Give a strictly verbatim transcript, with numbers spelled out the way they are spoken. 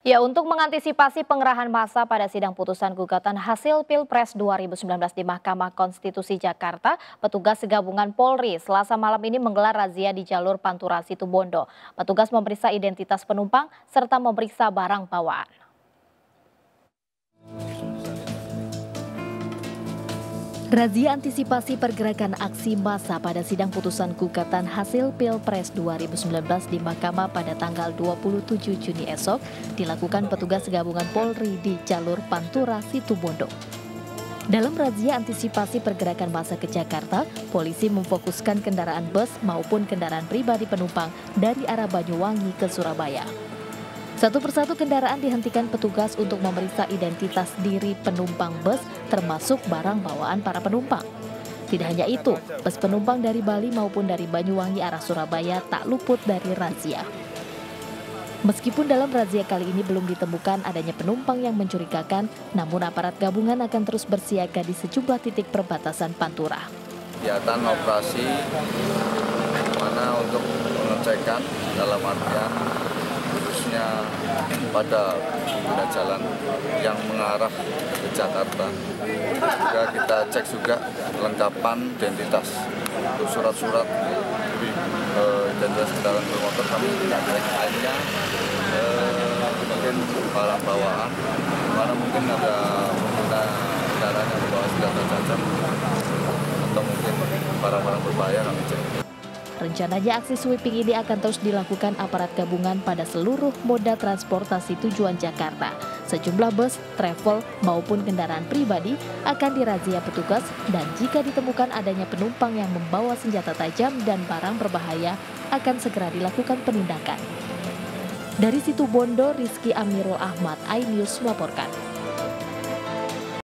Ya, untuk mengantisipasi pengerahan massa pada sidang putusan gugatan hasil Pilpres dua ribu sembilan belas di Mahkamah Konstitusi Jakarta, petugas gabungan Polri Selasa malam ini menggelar razia di jalur Pantura Situbondo. Petugas memeriksa identitas penumpang serta memeriksa barang bawaan. Razia antisipasi pergerakan aksi massa pada sidang putusan gugatan hasil Pilpres dua ribu sembilan belas di Mahkamah pada tanggal dua puluh tujuh Juni esok dilakukan petugas gabungan Polri di jalur Pantura Situbondo. Dalam razia antisipasi pergerakan massa ke Jakarta, polisi memfokuskan kendaraan bus maupun kendaraan pribadi penumpang dari arah Banyuwangi ke Surabaya. Satu persatu kendaraan dihentikan petugas untuk memeriksa identitas diri penumpang bus termasuk barang bawaan para penumpang. Tidak hanya itu, bus penumpang dari Bali maupun dari Banyuwangi arah Surabaya tak luput dari razia. Meskipun dalam razia kali ini belum ditemukan adanya penumpang yang mencurigakan, namun aparat gabungan akan terus bersiaga di sejumlah titik perbatasan Pantura. Kegiatan operasi mana untuk pengecekan dalam artian khususnya pada pengguna jalan yang mengarah ke Jakarta. Juga kita cek juga kelengkapan identitas untuk surat-surat eh, identitas kendaraan bermotor kami tidak cek lainnya, eh, mungkin barang bawaan, mana mungkin ada pengguna kendaraan yang membawa senjata tajam atau mungkin barang-barang berbahaya kami cek. Rencananya aksi sweeping ini akan terus dilakukan aparat gabungan pada seluruh moda transportasi tujuan Jakarta. Sejumlah bus, travel, maupun kendaraan pribadi akan dirazia petugas dan jika ditemukan adanya penumpang yang membawa senjata tajam dan barang berbahaya akan segera dilakukan penindakan. Dari Situbondo, Rizky Amirul Ahmad, iNews melaporkan.